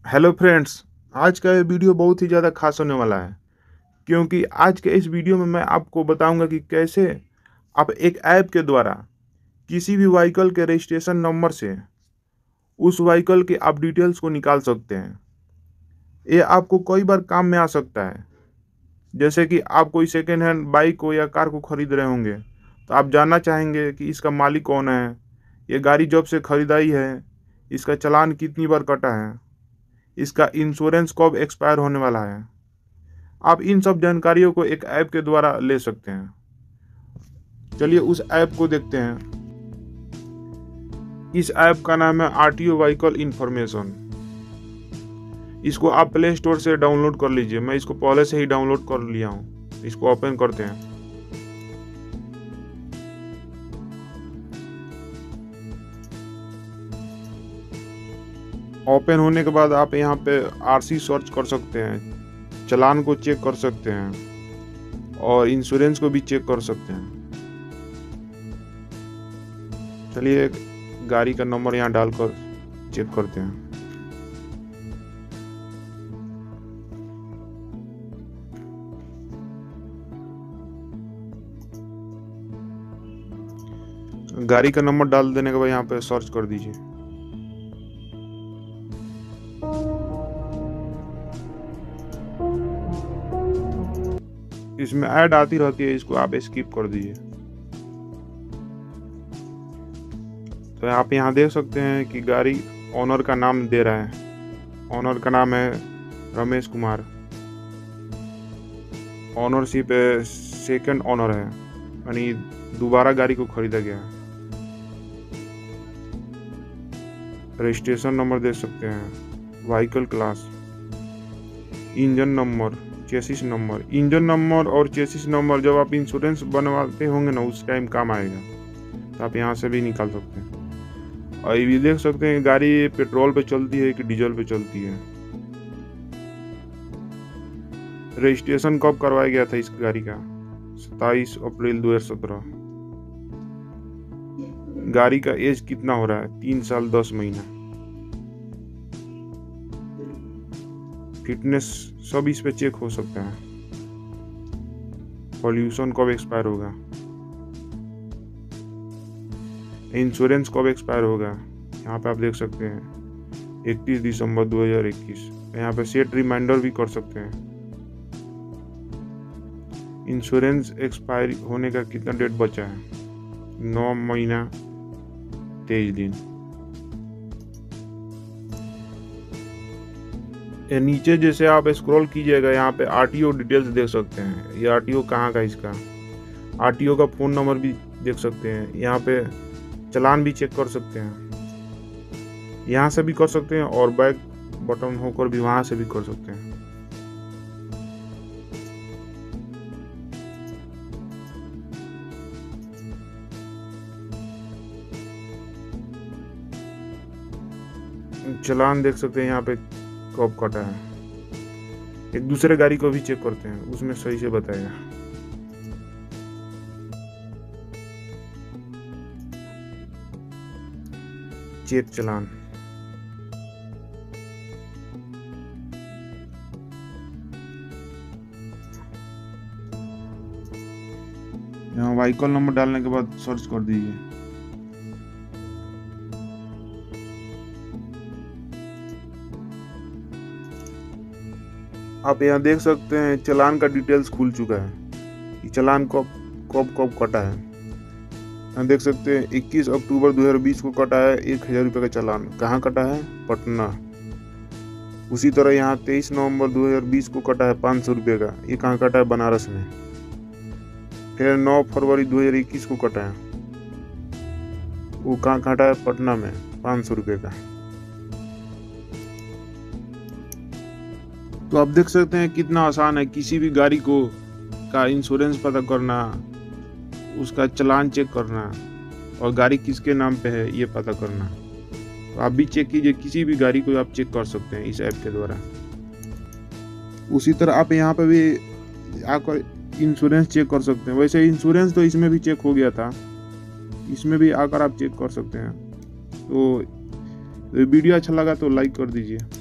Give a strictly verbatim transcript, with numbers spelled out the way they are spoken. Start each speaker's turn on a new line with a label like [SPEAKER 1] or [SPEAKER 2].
[SPEAKER 1] Hello friends, आज का ये वीडियो बहुत ही ज़्यादा खास होने वाला है क्योंकि आज के इस वीडियो में मैं आपको बताऊंगा कि कैसे आप एक ऐप के द्वारा किसी भी व्हीकल के रजिस्ट्रेशन नंबर से उस व्हीकल के आप डिटेल्स को निकाल सकते हैं। ये आपको कई बार काम में आ सकता है। जैसे कि आप कोई सेकेंड हैंड बाइक को या कार को खरीद रहे होंगे तो आप जानना चाहेंगे कि इसका मालिक कौन है, ये गाड़ी जब से खरीदाई है, इसका चालान कितनी बार कटा है, इसका इंश्योरेंस कब एक्सपायर होने वाला है। आप इन सब जानकारियों को एक ऐप के द्वारा ले सकते हैं। चलिए उस ऐप को देखते हैं। इस ऐप का नाम है आरटीओ व्हीकल इंफॉर्मेशन। इसको आप प्ले स्टोर से डाउनलोड कर लीजिए। मैं इसको पहले से ही डाउनलोड कर लिया हूँ। इसको ओपन करते हैं। ओपन होने के बाद आप यहाँ पे आरसी सर्च कर सकते हैं, चालान को चेक कर सकते हैं और इंश्योरेंस को भी चेक कर सकते हैं। चलिए गाड़ी का नंबर यहाँ डालकर चेक करते हैं। गाड़ी का नंबर डाल देने के बाद यहाँ पे सर्च कर दीजिए। इसमें ऐड आती रहती है, इसको आप स्किप कर दीजिए। तो आप यहाँ देख सकते हैं कि गाड़ी ऑनर का नाम दे रहा है। ऑनर का नाम है Ramesh Kumar. Ownership second owner है, यानी दोबारा गाड़ी को खरीदा गया है। रजिस्ट्रेशन नंबर देख सकते हैं, vehicle class, engine number, chassis number. Engine number और चेसिस नंबर जब आप इंश्योरेंस बनवाते होंगे ना, उस टाइम काम आएगा। तो आप यहाँ से भी निकाल सकते हैं। और ये भी देख सकते हैं गाड़ी पेट्रोल पे चलती है कि डीजल पे चलती है। रजिस्ट्रेशन कब करवाया गया था इस गाड़ी का? सत्ताईस अप्रैल दो हजार सत्रह। गाड़ी का एज कितना हो रहा है? तीन साल दस महीना। फिटनेस सब इस पे चेक हो सकता है। पॉल्यूशन कब एक्सपायर होगा, इंश्योरेंस कब एक्सपायर होगा, यहाँ पे आप देख सकते हैं इकतीस दिसंबर दो हजार इक्कीस। यहाँ पे सेट रिमाइंडर भी कर सकते हैं। इंश्योरेंस एक्सपायर होने का कितना डेट बचा है? नौ महीना तेईस दिन। ये नीचे जैसे आप स्क्रॉल कीजिएगा, यहाँ पे आरटीओ डिटेल्स देख सकते हैं। ये आरटीओ कहाँ का, इसका आरटीओ का फ़ोन नंबर भी देख सकते हैं। यहाँ पे चालान भी चेक कर सकते हैं, यहाँ से भी कर सकते हैं और बैक बटन होकर भी वहाँ से भी कर सकते हैं। चालान देख सकते हैं यहाँ पे कब कटा है। एक दूसरे गाड़ी को भी चेक करते हैं, उसमें सही से बताएगा। चेक चालान। यहाँ व्हीकल नंबर डालने के बाद सर्च कर दीजिए। आप यहाँ देख सकते हैं चालान का डिटेल्स खुल चुका है कि चालान कब कब कब कटा है। यहाँ देख सकते हैं इक्कीस अक्टूबर दो हजार बीस को कटा है एक हजार रुपये का चालान। कहाँ कटा है? पटना। उसी तरह यहाँ तेईस नवंबर दो हजार बीस को कटा है पाँच सौ रुपये का। ये कहाँ कटा है? बनारस में। फिर नौ फरवरी दो हजार इक्कीस को कटा है, वो कहाँ कटा है? पटना में, पाँच सौ रुपये का। तो आप देख सकते हैं कितना आसान है किसी भी गाड़ी को का इंश्योरेंस पता करना, उसका चालान चेक करना और गाड़ी किसके नाम पे है ये पता करना। तो आप भी चेक कीजिए, किसी भी गाड़ी को आप चेक कर सकते हैं इस ऐप के द्वारा। उसी तरह आप यहाँ पे भी आकर इंश्योरेंस चेक कर सकते हैं। वैसे इंश्योरेंस तो इसमें भी चेक हो गया था, इसमें भी आकर आप चेक कर सकते हैं। तो वीडियो अच्छा लगा तो लाइक कर दीजिए।